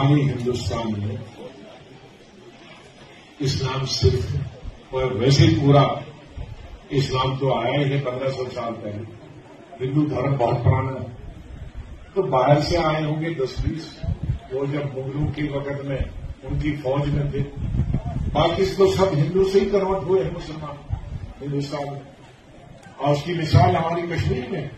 हमारे हिंदुस्तान में इस्लाम सिर्फ और वैसे ही पूरा इस्लाम तो आया ही है 1500 साल पहले। हिंदू धर्म बहुत पुराना है, तो बाहर से आए होंगे 10-20 वो जब मुगलों के वक्त में उनकी फौज में थे। बाकी तो सब हिंदू से ही कन्वर्ट हुए हैं मुसलमान हिंदुस्तान में। और उसकी मिसाल हमारी कश्मीर में।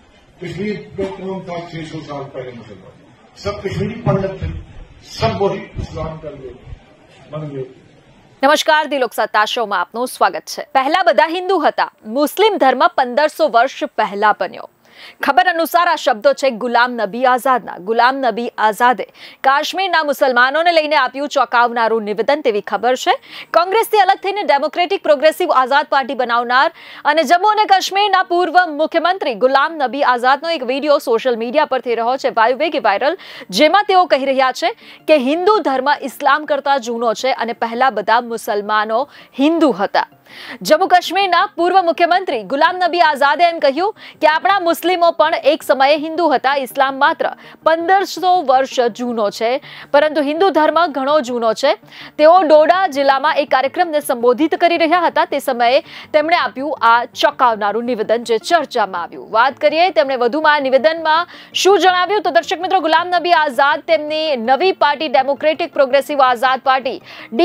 कश्मीर में कौन था 600 साल पहले मुसलमान? सब कश्मीरी पंडित थे, सब वही इस्लाम कर गए, बन गए। નમસ્કાર દી લોકસત્તા શોમાં આપનું સ્વાગત છે। પહેલા બધા હિન્દુ હતા, મુસ્લિમ ધર્મ 1500 વર્ષ પહેલા બન્યો। ખબર અનુસાર આ શબ્દો છે ગુલામ નબી આઝાદના। ગુલામ નબી આઝાદે કાશ્મીરના મુસલમાનોને લઈને આપ્યું ચોંકાવનારું નિવેદન તેવી ખબર છે। કોંગ્રેસથી અલગ થઈને ડેમોક્રેટિક પ્રોગ્રેસિવ આઝાદ પાર્ટી બનાવનાર અને જમ્મુ અને કાશ્મીરના પૂર્વ મુખ્યમંત્રી ગુલામ નબી આઝાદનો એક વિડીયો સોશિયલ મીડિયા પર થઈ રહ્યો છે વાયુવેગે વાયરલ, જેમાં તેઓ કહી રહ્યા છે કે હિન્દુ ધર્મ ઇસ્લામ કરતા જૂનો છે અને પહેલા બધા મુસલમાનો હિન્દુ હતા। જમ્મુ કાશ્મીરના પૂર્વ મુખ્યમંત્રી ગુલામ નબી આઝાદે એમ કહ્યું કે આપણા મુસ્લિમો પણ એક સમયે હિન્દુ હતા। ઇસ્લામ માત્ર 1500 વર્ષ જૂનો છે, પરંતુ હિન્દુ ધર્મ ઘણો જૂનો છે। તેઓ ડોડા જિલ્લામાં એક કાર્યક્રમને સંબોધિત કરી રહ્યા હતા। તે સમયે તેમણે આપ્યું આ ચોંકાવનારું નિવેદન જે ચર્ચામાં આવ્યું। વાત કરીએ તેમણે વધુમાં નિવેદનમાં શું જણાવ્યું તો દર્શક મિત્રો, ગુલામ નબી આઝાદ તેમની નવી party democratic progressive Azad party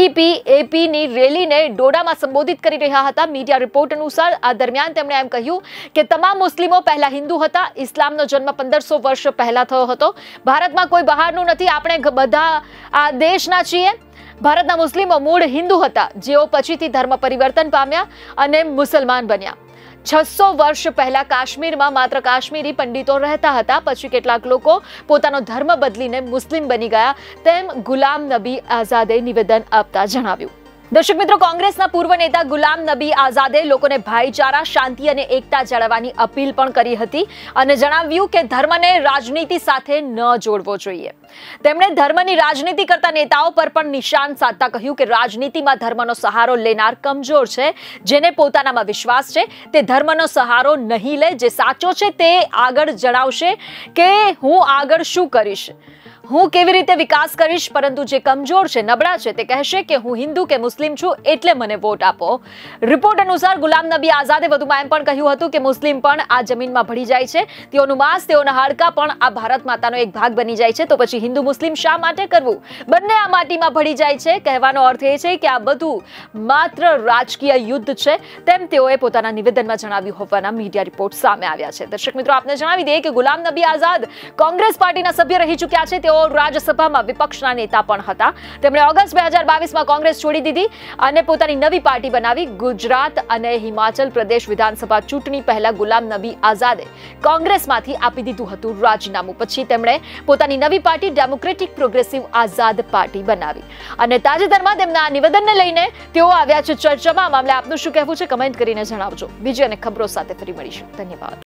DPAP ની રેલીને ડોડામાં સંબોધિત કરી રહ્યા હતા। મીડિયા રિપોર્ટ અનુસાર આ દરમિયાન તેમણે એમ કહ્યું કે તમામ મુસ્લિમો પહેલા હિન્દુ હતા। ઇસ્લામનો જન્મ 1500 વર્ષ પહેલા થયો હતો। ભારતમાં કોઈ બહારનું નથી, આપણે બધા આ દેશના છીએ। ભારતના મુસ્લિમો મૂળ હિન્દુ હતા, જેઓ પછીથી ધર્મ પરિવર્તન પામ્યા અને મુસલમાન બન્યા। 600 વર્ષ પહેલા કાશ્મીરમાં માત્ર કાશ્મીરી પંડિતો રહેતા હતા, પછી કેટલાક લોકો પોતાનો ધર્મ બદલીને મુસ્લિમ બની ગયા, તેમ ગુલામ નબી આઝાદે નિવેદન આપતા જણાવ્યું। દર્શક મિત્રો, કોંગ્રેસના પૂર્વ નેતા ગુલામ નબી આઝાદે લોકોને ભાઈચારા, શાંતિ અને એકતા જાળવવાની અપીલ પણ કરી હતી અને જણાવ્યું કે ધર્મને રાજનીતિ સાથે ન જોડવો જોઈએ। તેમણે ધર્મની રાજનીતિ કરતા નેતાઓ પર પણ નિશાન સાધતા કહ્યું કે રાજનીતિમાં ધર્મનો સહારો લેનાર કમજોર છે। જેને પોતાનામાં વિશ્વાસ છે તે ધર્મનો સહારો નહીં લે, જે સાચો છે તે આગળ જણાવશે કે હું આગળ શું કરીશ, હું કેવી રીતે વિકાસ કરીશ, પરંતુ જે કમજોર છે, નબળા છે, તે કહેશે કે હું હિન્દુ કે મુસ્લિમ છું એટલે મને વોટ આપો। રિપોર્ટ અનુસાર ગુલામ નબી આઝાદે વધુમાં એમ પણ કહ્યું હતું કે મુસ્લિમ પણ આ જમીનમાં ભળી જાય છે, તેઓનું માંસ, તેઓના હાડકાં પણ આ ભારત માતાનો એક ભાગ બની જાય છે, તો પછી હિન્દુ મુસ્લિમ શા માટે કરવું? બંને આ માટીમાં ભળી જાય છે। કહેવાનો અર્થ એ છે કે આ બધું માત્ર રાજકીય યુદ્ધ છે, તેમ તેઓએ પોતાના નિવેદનમાં જણાવ્યું હોવાના મીડિયા રિપોર્ટ સામે આવ્યા છે। દર્શક મિત્રો, આપને જણાવી દઈએ કે ગુલામ નબી આઝાદ કોંગ્રેસ પાર્ટીના સભ્ય રહી ચૂક્યા છે। તેઓ રાજ્યસભામાં વિપક્ષના નેતા પણ હતા। તેમણે ઓગસ્ટ 2022માં કોંગ્રેસ છોડી દીધી અને પોતાની નવી પાર્ટી બનાવી। ગુજરાત અને હિમાચલ પ્રદેશ વિધાનસભા ચૂંટણી પહેલા ગુલામ નબી આઝાદે કોંગ્રેસમાંથી આપી દીધું હતું રાજીનામું। પછી તેમણે પોતાની નવી party democratic progressive Azad party બનાવી અને તાજેતરમાં તેમના આ નિવેદનને લઈને તેઓ આવ્યા છે ચર્ચામાં। આ મામલે આપનું શું કહેવું છે કમેન્ટ કરીને જણાવજો। બીજી અને ખબરો સાથે ફરી મળીશું। ધન્યવાદ।